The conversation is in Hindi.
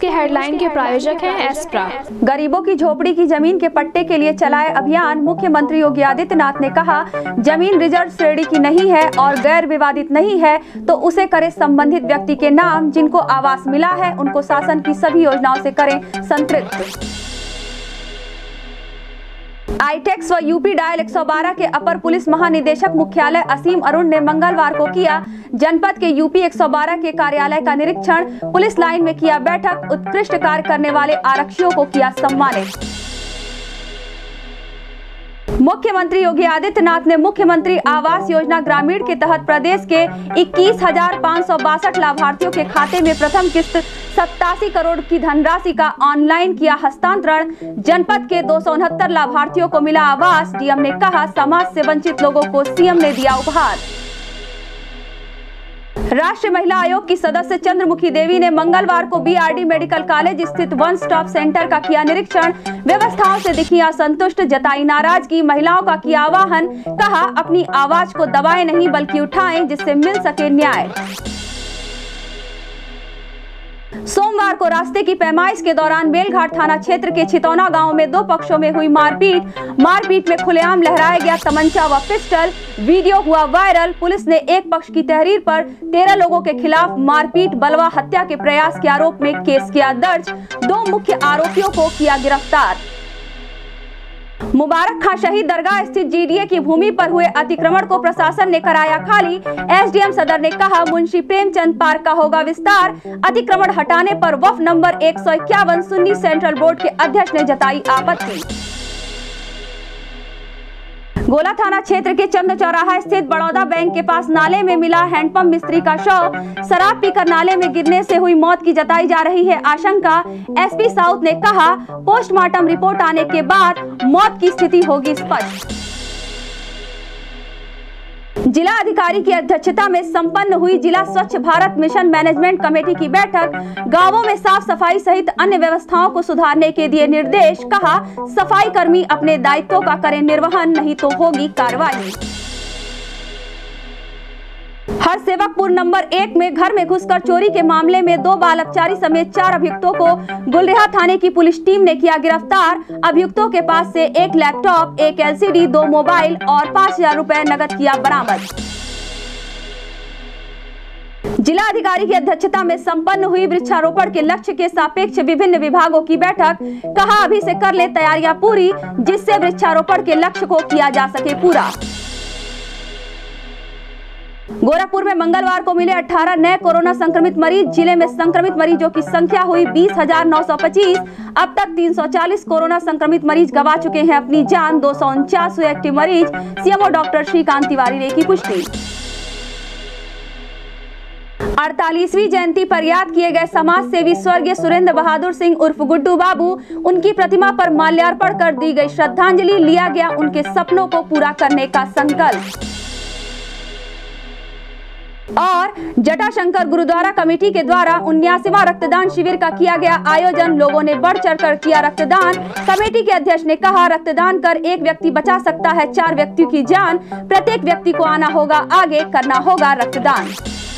हेडलाइन के प्रायोजक हैं एस्प्रा। गरीबों की झोपड़ी की जमीन के पट्टे के लिए चलाए अभियान। मुख्यमंत्री योगी आदित्यनाथ ने कहा, जमीन रिजर्व श्रेणी की नहीं है और गैर विवादित नहीं है तो उसे करे संबंधित व्यक्ति के नाम। जिनको आवास मिला है उनको शासन की सभी योजनाओं से करें संतृप्त। आईटेक्स व यूपी डायल 112 के अपर पुलिस महानिदेशक मुख्यालय असीम अरुण ने मंगलवार को किया जनपद के यूपी 112 के कार्यालय का निरीक्षण। पुलिस लाइन में किया बैठक। उत्कृष्ट कार्य करने वाले आरक्षियों को किया सम्मानित। मुख्यमंत्री योगी आदित्यनाथ ने मुख्यमंत्री आवास योजना ग्रामीण के तहत प्रदेश के 21,562 लाभार्थियों के खाते में प्रथम किस्त 87 करोड़ की धनराशि का ऑनलाइन किया हस्तांतरण। जनपद के 269 लाभार्थियों को मिला आवास। डीएम ने कहा, समाज से वंचित लोगों को सीएम ने दिया उपहार। राष्ट्रीय महिला आयोग की सदस्य चंद्रमुखी देवी ने मंगलवार को बीआरडी मेडिकल कॉलेज स्थित वन स्टॉप सेंटर का किया निरीक्षण। व्यवस्थाओं से दिखी असंतुष्ट, जताई नाराजगी। महिलाओं का किया आह्वान। कहा, अपनी आवाज को दबाएं नहीं बल्कि उठाएं जिससे मिल सके न्याय। सोमवार को रास्ते की पैमाइश के दौरान बेलघाट थाना क्षेत्र के छितौना गांव में दो पक्षों में हुई मारपीट में खुलेआम लहराया गया तमंचा व पिस्टल। वीडियो हुआ वायरल। पुलिस ने एक पक्ष की तहरीर पर 13 लोगों के खिलाफ मारपीट बलवा हत्या के प्रयास के आरोप में केस किया दर्ज। 2 मुख्य आरोपियों को किया गिरफ्तार। मुबारक खां शहीद दरगाह स्थित जीडीए की भूमि पर हुए अतिक्रमण को प्रशासन ने कराया खाली। एसडीएम सदर ने कहा, मुंशी प्रेमचंद पार्क का होगा विस्तार। अतिक्रमण हटाने पर वक्फ नंबर 151 सुन्नी सेंट्रल बोर्ड के अध्यक्ष ने जताई आपत्ति। गोला थाना क्षेत्र के चंद चौराहा स्थित बड़ौदा बैंक के पास नाले में मिला हैंडपंप मिस्त्री का शव। शराब पीकर नाले में गिरने से हुई मौत की जताई जा रही है आशंका। एसपी साउथ ने कहा, पोस्टमार्टम रिपोर्ट आने के बाद मौत की स्थिति होगी स्पष्ट। जिला अधिकारी की अध्यक्षता में संपन्न हुई जिला स्वच्छ भारत मिशन मैनेजमेंट कमेटी की बैठक। गांवों में साफ सफाई सहित अन्य व्यवस्थाओं को सुधारने के दिए निर्देश। कहा, सफाई कर्मी अपने दायित्वों का करें निर्वहन, नहीं तो होगी कार्रवाई। हरसेवकपुर नंबर 1 में घर में घुसकर चोरी के मामले में 2 बाल अपचारी समेत 4 अभियुक्तों को गुलरेहा थाने की पुलिस टीम ने किया गिरफ्तार। अभियुक्तों के पास से 1 लैपटॉप, 1 एलसीडी, 2 मोबाइल और 5,000 रुपए नकद किया बरामद। जिला अधिकारी की अध्यक्षता में संपन्न हुई वृक्षारोपण के लक्ष्य के सापेक्ष विभिन्न विभागों की बैठक। कहा, अभी से कर ले तैयारियां पूरी जिससे वृक्षारोपण के लक्ष्य को किया जा सके पूरा। गोरखपुर में मंगलवार को मिले 18 नए कोरोना संक्रमित मरीज। जिले में संक्रमित मरीजों की संख्या हुई 20,925। अब तक 340 कोरोना संक्रमित मरीज गंवा चुके हैं अपनी जान। 249 हुए एक्टिव मरीज। सीएमओ डॉक्टर श्रीकांत तिवारी ने की पुष्टि। 48वीं जयंती पर याद किए गए समाज सेवी स्वर्गीय सुरेंद्र बहादुर सिंह उर्फ गुड्डू बाबू। उनकी प्रतिमा पर माल्यार्पण कर दी गई श्रद्धांजलि। लिया गया उनके सपनों को पूरा करने का संकल्प। और जटाशंकर गुरुद्वारा कमेटी के द्वारा 79वां रक्तदान शिविर का किया गया आयोजन। लोगों ने बढ़ चढ़कर किया रक्तदान। कमेटी के अध्यक्ष ने कहा, रक्तदान कर एक व्यक्ति बचा सकता है 4 व्यक्तियों की जान। प्रत्येक व्यक्ति को आना होगा आगे, करना होगा रक्तदान।